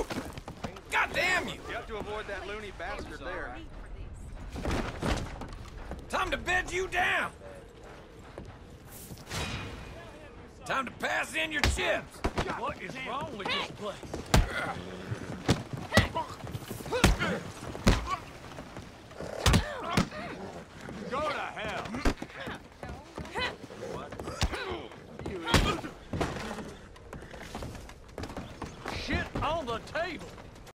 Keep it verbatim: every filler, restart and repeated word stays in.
God damn you! You have to avoid that loony bastard there. Time to bed you down! Time to pass in your chips! What is wrong with this place?